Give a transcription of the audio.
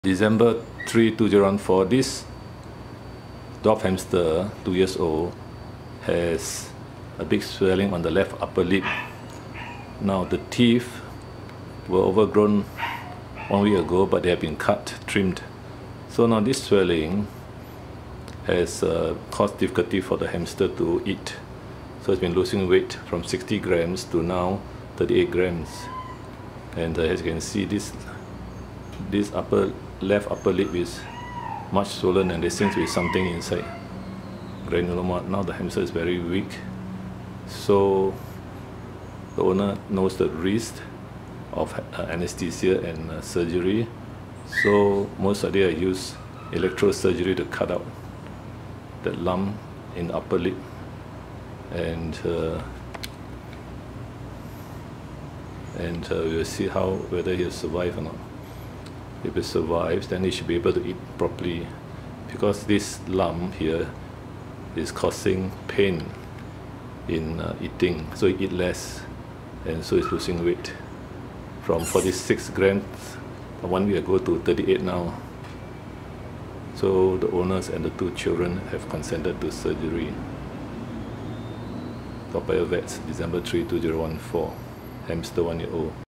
December 3, 2014, this dwarf hamster, 2 years old, has a big swelling on the left upper lip. Now the teeth were overgrown 1 week ago, but they have been cut, trimmed. So now this swelling has caused difficulty for the hamster to eat. So it's been losing weight from 60 grams to now 38 grams. And as you can see, this left upper lip is much swollen, and there seems to be something inside, granuloma. Now the hamster is very weak, so the owner knows the risk of anesthesia and surgery. So most of the day I use electrosurgery to cut out that lump in the upper lip, and we'll see whether he'll survive or not. If it survives, then he should be able to eat properly, because this lump here is causing pain in eating, so he eats less, and so he's losing weight from 46 grams 1 week ago to 38 now. So the owners and the 2 children have consented to surgery. Toa Payoh Vets, December 3, 2014, hamster 1 year old.